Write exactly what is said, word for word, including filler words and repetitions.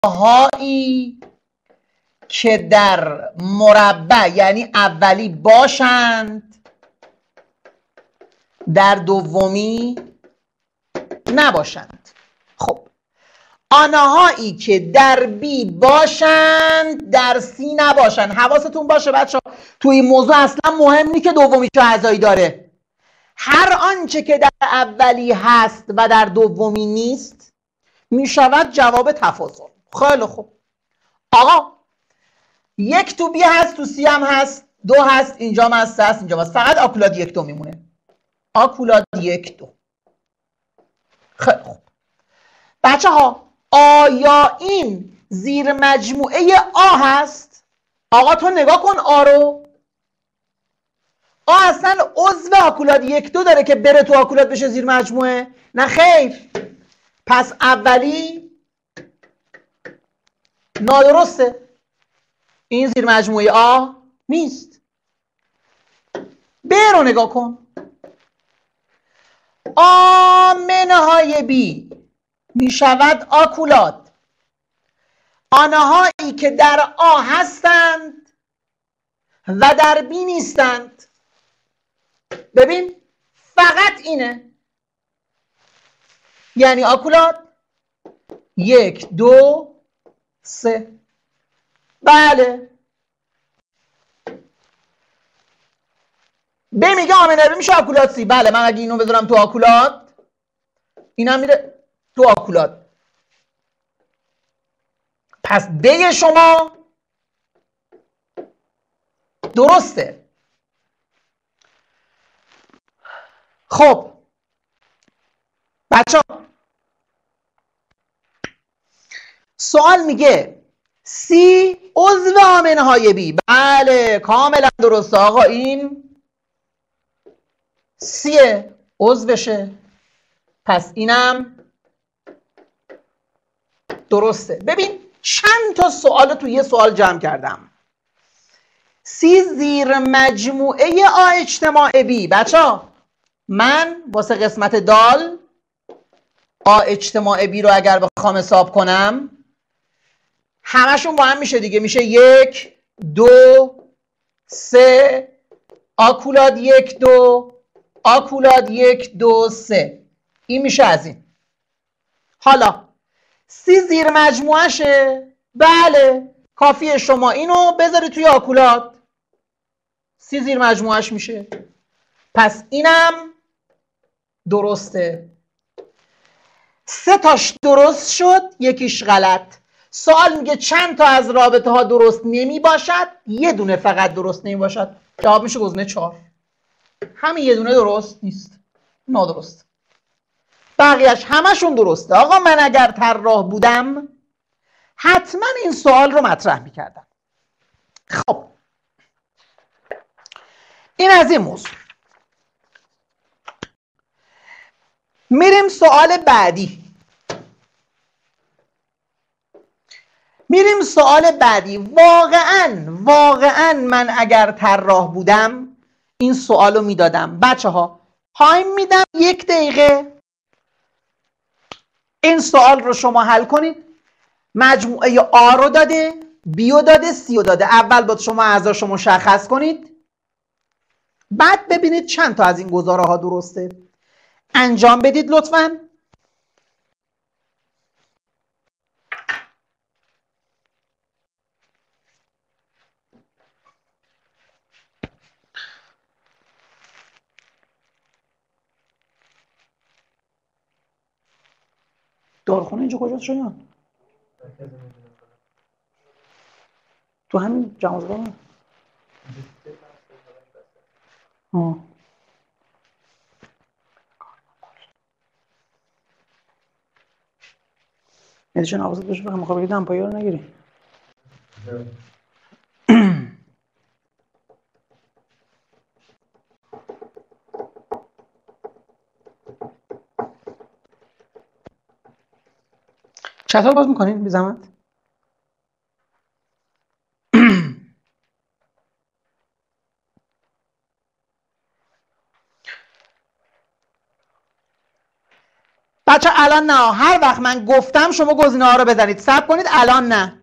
هایی که در مربع یعنی اولی باشند در دومی نباشند. خب آنهایی که در بی باشند در سی نباشند. حواستون باشه بچه ها توی این موضوع اصلا مهم نیست که دومی چه اعضایی داره. هر آنچه که در اولی هست و در دومی نیست می شود جواب تفاضل. خیلی خوب آقا یک تو بی هست، تو سی هم هست، دو هست، اینجا هم هست، هست اینجا هست، فقط آکولاد یک دو میمونه. آکولاد یک دو. خیلی خوب بچه ها آیا این زیر مجموعه آ هست؟ آقا تو نگاه کن آ رو. آ اصلا عضو آکولاد یک دو داره که بره تو آکولاد بشه زیر مجموعه؟ نه خیر. پس اولی نادرسته، این زیر مجموعه آ نیست. ب رو نگاه کن. آمنه های بی می شود آکولاد آنهایی که در آ هستند و در بی نیستند. ببین فقط اینه، یعنی آکولاد یک دو سه. بله ب میگه آمنه بی میشه آکولاد سی. بله من اگه اینو بذارم تو آکولاد اینم میره تو آکولاد. پس ب شما درسته. خب بچه سوال میگه سی عضو آمنه های بی. بله کاملا درسته آقا، این سیه عضوشه، پس اینم درسته. ببین چند تا سوال تو یه سوال جمع کردم. سی زیر مجموعه آ اجتماع بی. بچه ها من واسه قسمت دال آ اجتماع بی رو اگر بخوام حساب کنم همشون با هم میشه دیگه، میشه یک دو سه آکولاد یک دو آکولاد یک دو سه. این میشه از این. حالا سی زیر مجموعشه. بله کافیه شما اینو بذاری توی آکولاد، سی زیر مجموعش میشه. پس اینم درسته. سه تاش درست شد، یکیش غلط. سوال میگه چند تا از رابطه ها درست نمی باشد؟ یه دونه فقط درست نمی باشد. جواب میشه گزینه چهار. همین یه دونه درست نیست، نادرست. بقیهش همشون درسته. آقا من اگر طراح بودم حتما این سوال رو مطرح میکردم. خب این از این موضوع. میریم سوال بعدی. میریم سوال بعدی. واقعا واقعا من اگر طراح بودم این سوال رو میدادم. بچه ها تایم میدم یک دقیقه، این سوال رو شما حل کنید. مجموعه آ رو داده، بی رو داده، سی رو داده. اول باید شما اعضاشو مشخص کنید، بعد ببینید چند تا از این گزاره ها درسته. انجام بدید لطفاً. دارخونه اینجا کجاست شایان؟ تو همین جمازگاه. آه. ندیشن حواظت بشه بخم میخواه بگید دمپایی رو نگیری. چطور باز میکنین بی زحمت؟ بچه الان نه، هر وقت من گفتم شما گزینه ها رو بزنید. صبر کنید، الان نه.